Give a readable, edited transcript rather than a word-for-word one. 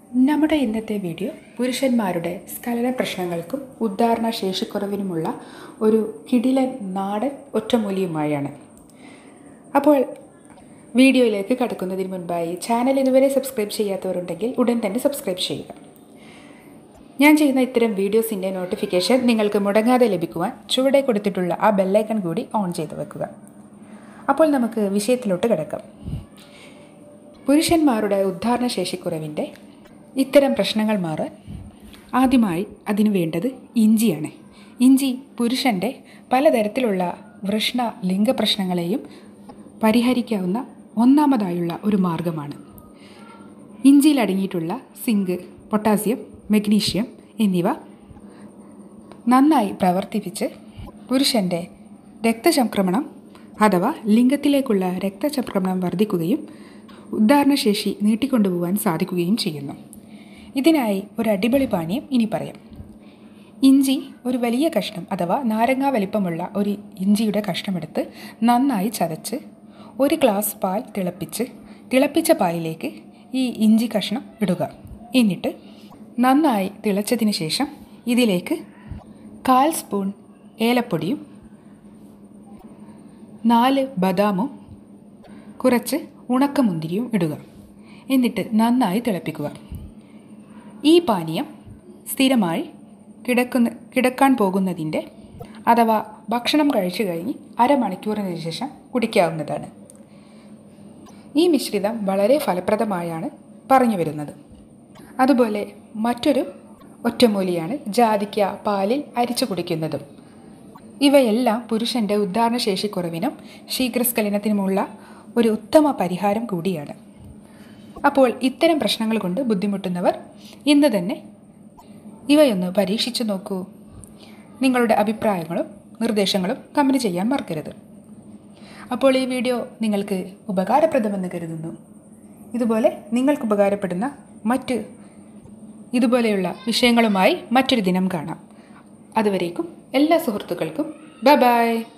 നമ്മുടെ ഇന്നത്തെ വീഡിയോ പുരുഷന്മാരുടെ സ്ഖലന പ്രശ്നങ്ങൾക്കും ഉദ്ധാരണ ശേഷിക്കുറവിനുമുള്ള ഒരു കിടിലൻ നാടൻ ഒറ്റമൂലിയുമായാണ്. അപ്പോൾ വീഡിയോയിലേക്ക് കടക്കുന്നതിന് മുൻപായി ചാനൽ ഇതുവരെ സബ്സ്ക്രൈബ് ചെയ്യാത്തവരുണ്ടെങ്കിൽ ഉടൻ തന്നെ സബ്സ്ക്രൈബ് ചെയ്യുക. ഞാൻ ചെയ്യുന്ന ഇത്തരം വീഡിയോസിൻ്റെ നോട്ടിഫിക്കേഷൻ നിങ്ങൾക്ക് മുടങ്ങാതെ ലഭിക്കുവാൻ ചുവടെ കൊടുത്തിട്ടുള്ള ആ ബെല്ലൈക്കൺ കൂടി ഓൺ ചെയ്ത് വെക്കുക. അപ്പോൾ നമുക്ക് വിഷയത്തിലോട്ട് കിടക്കാം. പുരുഷന്മാരുടെ ഉദ്ധാരണ ശേഷിക്കുറവിൻ്റെ ഇത്തരം പ്രശ്നങ്ങൾ മാറാൻ ആദ്യമായി അതിനു വേണ്ടത് ഇഞ്ചിയാണ്. ഇഞ്ചി പുരുഷൻ്റെ പലതരത്തിലുള്ള വൃഷ്ണ ലിംഗപ്രശ്നങ്ങളെയും പരിഹരിക്കാവുന്ന ഒന്നാമതായുള്ള ഒരു മാർഗമാണ്. ഇഞ്ചിയിൽ അടങ്ങിയിട്ടുള്ള സിങ്ക്, പൊട്ടാസ്യം, മഗ്നീഷ്യം എന്നിവ നന്നായി പ്രവർത്തിപ്പിച്ച് പുരുഷൻ്റെ രക്തചംക്രമണം അഥവാ ലിംഗത്തിലേക്കുള്ള രക്തചംക്രമണം വർദ്ധിക്കുകയും ഉദ്ധാരണശേഷി നീട്ടിക്കൊണ്ടുപോകാൻ സാധിക്കുകയും ചെയ്യുന്നു. ഇതിനായി ഒരു അടിപൊളി പാനീയം ഇനി പറയാം. ഇഞ്ചി ഒരു വലിയ കഷ്ണം അഥവാ നാരങ്ങ വലിപ്പമുള്ള ഒരു ഇഞ്ചിയുടെ കഷ്ണമെടുത്ത് നന്നായി ചതച്ച് ഒരു ഗ്ലാസ് പാൽ തിളപ്പിച്ച പാലിലേക്ക് ഈ ഇഞ്ചി കഷ്ണം ഇടുക. എന്നിട്ട് നന്നായി തിളച്ചതിന് ശേഷം ഇതിലേക്ക് 1/4 സ്പൂൺ ഏലപ്പൊടിയും 4 ബദാമും കുറച്ച് ഉണക്കമുന്തിരിയും ഇടുക. എന്നിട്ട് നന്നായി തിളപ്പിക്കുക. ഈ പാനീയം സ്ഥിരമായി കിടക്കാൻ പോകുന്നതിൻ്റെ അഥവാ ഭക്ഷണം കഴിച്ചു കഴിഞ്ഞ് അരമണിക്കൂറിന് ശേഷം കുടിക്കാവുന്നതാണ്. ഈ മിശ്രിതം വളരെ ഫലപ്രദമായാണ് പറഞ്ഞു വരുന്നത്. അതുപോലെ മറ്റൊരു ഒറ്റമൂലിയാണ് ജാതിക്ക പാലിൽ അരിച്ചു കുടിക്കുന്നതും. ഇവയെല്ലാം പുരുഷൻ്റെ ഉദ്ധാരണശേഷിക്കുറവിനും ശീഘ്രസ്ഖലനത്തിനുമുള്ള ഒരു ഉത്തമ പരിഹാരം കൂടിയാണ്. അപ്പോൾ ഇത്തരം പ്രശ്നങ്ങൾ കൊണ്ട് ബുദ്ധിമുട്ടുന്നവർ ഇന്ന് തന്നെ ഇവയൊന്ന് പരീക്ഷിച്ചു നോക്കൂ. നിങ്ങളുടെ അഭിപ്രായങ്ങളും നിർദ്ദേശങ്ങളും കമൻറ്റ് ചെയ്യാൻ മറക്കരുത്. അപ്പോൾ ഈ വീഡിയോ നിങ്ങൾക്ക് ഉപകാരപ്രദമെന്ന് കരുതുന്നു. ഇതുപോലെ നിങ്ങൾക്ക് ഉപകാരപ്പെടുന്ന ഇതുപോലെയുള്ള വിഷയങ്ങളുമായി മറ്റൊരു ദിനം കാണാം. അതുവരേക്കും എല്ലാ സുഹൃത്തുക്കൾക്കും ബൈ.